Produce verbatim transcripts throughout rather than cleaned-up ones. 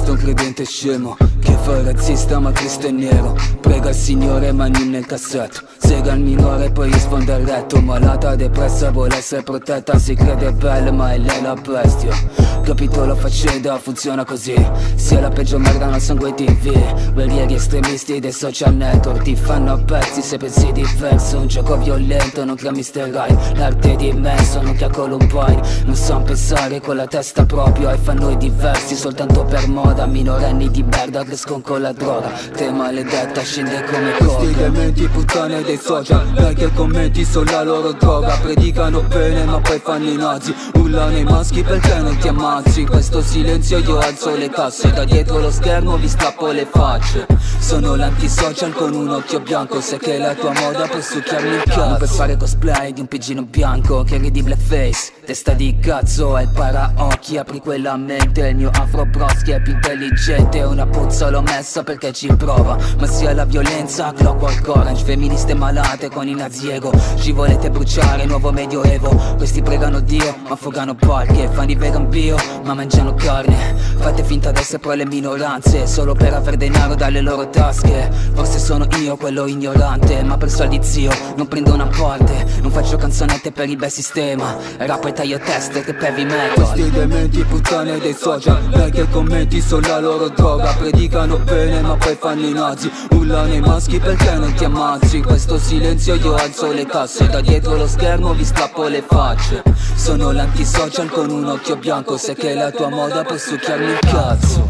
questo è un credente scemo che fa il razzista ma Cristo è nero. Prega il Signore ma non nel cassetto, sega il minore poi risponde al letto. Malata depressa vuole essere protetta, si crede bella ma è lei la bestia. Capito la faccenda, funziona così, sia la peggio merda nel sangue tv. Guerrieri estremisti dei social network ti fanno a pezzi se pensi diverso. Un gioco violento, non crea mister Right. L'arte è immenso, non crea Columbine. Non sanno pensare con la testa proprio e fanno i diversi soltanto per moda. Minorenni di merda crescono con la droga, te maledetta scende come coca. Questi dementi puttane dei social, like e commenti sulla loro droga. Predicano bene ma poi fanno i nazi, urlano i maschi perché non ti ammazzi. In questo silenzio io alzo le casse, da dietro lo schermo vi strappo le facce. Sono l'antisocial con un occhio bianco, sai che è la tua moda per succhiarmi il cazzo. Non per fare cosplay di un pigino bianco che ridi blackface, testa di cazzo e il paraocchi. Apri quella mente, il mio afro broschi è più intelligente. Una puzza l'ho messa perché ci prova, ma sia la violenza, Clockwork Orange, femministe malate con i naziego. Ci volete bruciare, nuovo medioevo. Questi pregano Dio, ma affogano barche. Fanno i vegan bio, ma mangiano carne. Fate finta d'essere pro le minoranze, solo per aver denaro dalle loro tasche. Forse sono io quello ignorante, ma per soldi zio non prendo una parte. Non faccio canzonette per il bel sistema, rap e taglio teste che per vi metto. Questi dementi puttane dei social, like e commenti sulla loro droga. Predicano bene ma poi fanno i nazi, urlano i maschi perché non ti ammazzi. In questo silenzio io alzo le casse, da dietro lo schermo vi strappo le facce. Sono l'antisocial con un occhio bianco, sai che è la tua moda per succhiarmi il cazzo.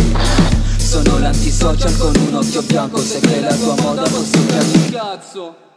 Social con un occhio bianco, sai che è la tua moda, posso succhiarmi il cazzo.